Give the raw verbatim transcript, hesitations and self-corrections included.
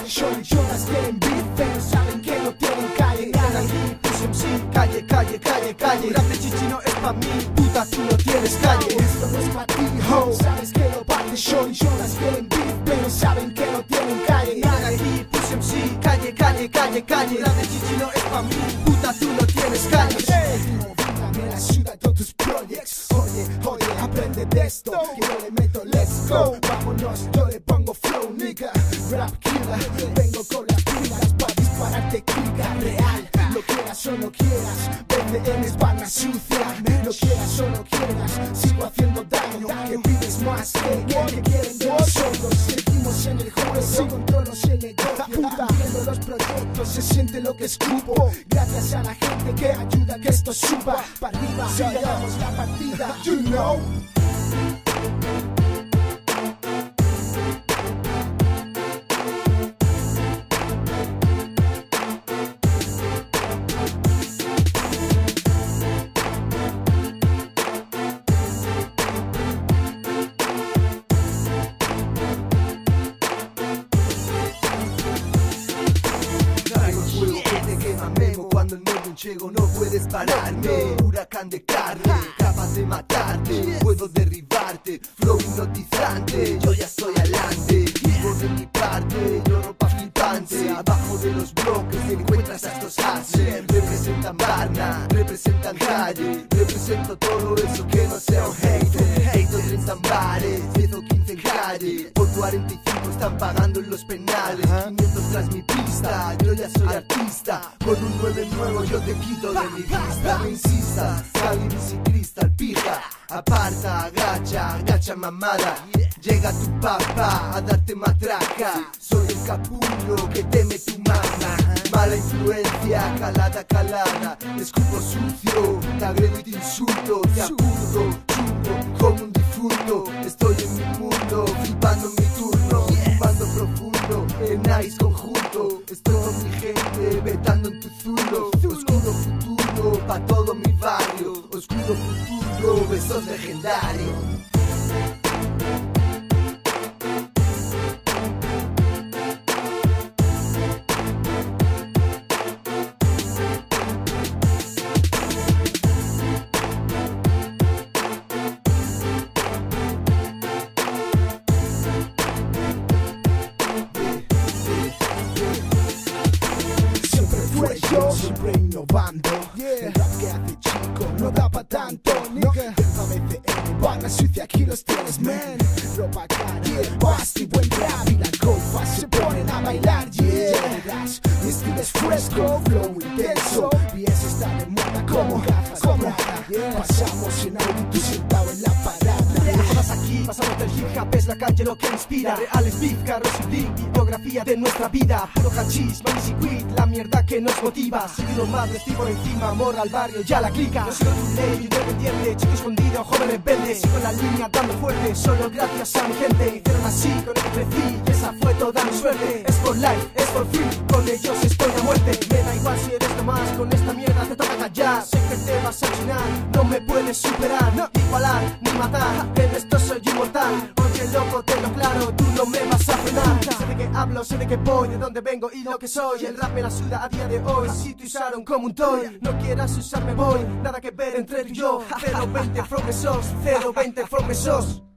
Shorty, choras quieren beat, pero saben que no tienen calle. Gana aquí, Push M C, calle, calle, calle, calle. Rap de chichi no es pa' mí, puta, tú no tienes calle. Esto no es pa' ti, ho, sabes que lo parte. Shorty, choras quieren beat, pero saben que no tienen calle. Gana aquí, Push M C, calle, calle, calle, calle. Rap de chichi no es pa' mí, puta, tú no tienes calle. Me la suda todos tus projects. Oye, oye, aprende de esto, que yo le meto let's go. Vámonos, yo le pongo flow, nigga. Rap killer, vengo con las pilas pa' dispararte clica real. Lo quieras o no quieras, vende en espalda sucia. Lo quieras o no quieras, sigo haciendo daño. Que pides más que, que, que quieren de nosotros. Seguimos en el juego, yo controlo el negocio. Viendo los proyectos, se siente lo que escupo. Gracias a la gente que ayuda a que esto suba para arriba, si ganamos la partida, you know. Cuando el medio llego no puedes pararme. Huracán de carne, capaz de matarte. Puedo derribarte, flow hipnotizante. Yo ya estoy adelante, vivo de mi parte. Lloro pa' flipante, abajo de los bloques encuentras a estos hustlers. Representan Varna, representan calle. Represento todo eso que no sea un hater. Hato treinta en bares, diez o quince en calle. Por cuarenta y cinco están pagando en los penales. quinientos tras mi pista, yo ya soy artista. Con un nueve nuevo yo te quito de mi vista. No insistas, Cali bicicristal, pija. Aparta, agacha, agacha mamada. Llega tu papá a darte matraca. Soy el capullo que teme tu mamá. Mala influencia, calada, calada. Escupo sucio, te agredo y te insulto. Te apurdo, chungo como un difunto. Estoy en mi mundo, flipando mi turno. Fumando profundo, en nice conjunto. Estoy con mi gente, vetando en tu zulo. Oscuro futuro, pa' todo mi barrio. Oscuro futuro, besos legendarios. Yo siempre innovando, yeah. El rap que hace chico no da pa' tanto, nigga. Déjame C M, Varna sucia, aquí los tienes, man. Ropa cara, yeah. Basti, buen rap y las gofas se ponen a bailar, yeah. Verás, mi estilo es fresco, flow intenso. B S está de moda como gafas como Prada, yeah. Pasamos en auto y tú sentado en la parada. No jodas aquí, pasamos del hip hop, es la calle lo que inspira. Reales beef, carros y bling, biografía de nuestra vida. Puro hachís, manis y weed, la mierda que nos motiva. Seguido más, estoy por encima, amor al barrio, ya la clica. Yo soy un ley, independiente, chico escondido, joven rebelde. Sigo en la línea dando fuerte, solo gracias a mi gente. Hicieron así, con el que crecí, y esa fue toda mi suerte. Es por life, es por free, con ellos estoy a muerte. Me da igual si eres nomás, con esta mierda te toca callar. Sé que te vas a chinar, no me puedes superar, no igualar, ni matar. En esto soy inmortal, oye loco, te lo claro, tú no me vas a frenar. Sé de qué hablo, sé de qué voy, de dónde vengo y lo que soy. El rap me la suda a día de hoy, si te usaron como un toy. No quieras usarme voy, nada que ver entre tú y yo. Cero veinte from the source, cero veinte from the source.